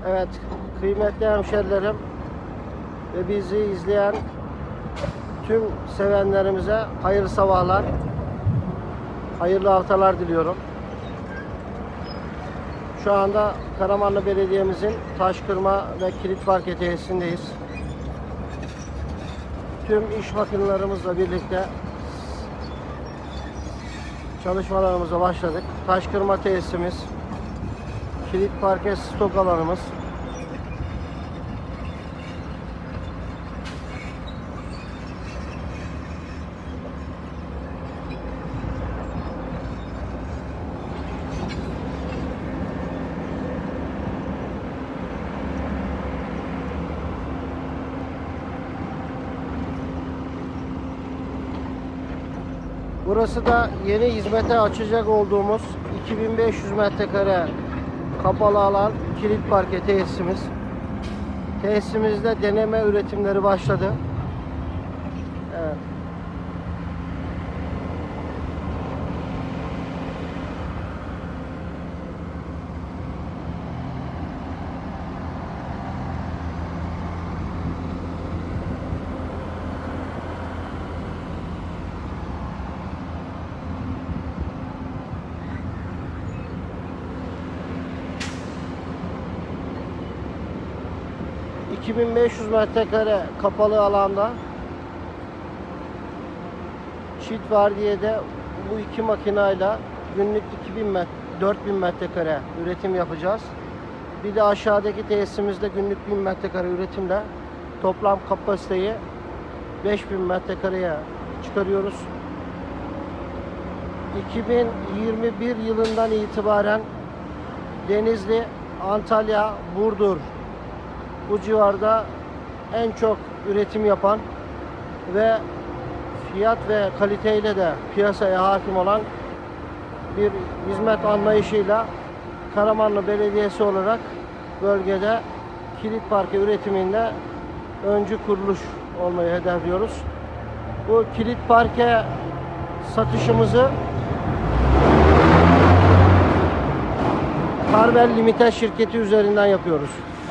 Evet, kıymetli hemşerilerim ve bizi izleyen tüm sevenlerimize hayırlı sabahlar, hayırlı haftalar diliyorum. Şu anda Karamanlı Belediye'mizin taş kırma ve kilit parke tesisindeyiz. Tüm iş makinelerimizle birlikte çalışmalarımıza başladık. Taş kırma tesisimiz, kilit parke stok alanımız. Burası da yeni hizmete açacak olduğumuz 2500 metrekare kapalı alan kilit parke tesisimiz. Tesisimizde deneme üretimleri başladı. Evet. ...2500 metrekare kapalı alanda çift vardiyede bu iki makinayla günlük 4000 metrekare üretim yapacağız. Bir de aşağıdaki tesisimizde günlük 1000 metrekare üretimle toplam kapasiteyi 5000 metrekareye çıkarıyoruz. 2021 yılından itibaren Denizli, Antalya, Burdur bu civarda en çok üretim yapan ve fiyat ve kaliteyle de piyasaya hakim olan bir hizmet anlayışıyla Karamanlı Belediyesi olarak bölgede kilit parke üretiminde öncü kuruluş olmayı hedefliyoruz. Bu kilit parke satışımızı Carvel Limited şirketi üzerinden yapıyoruz.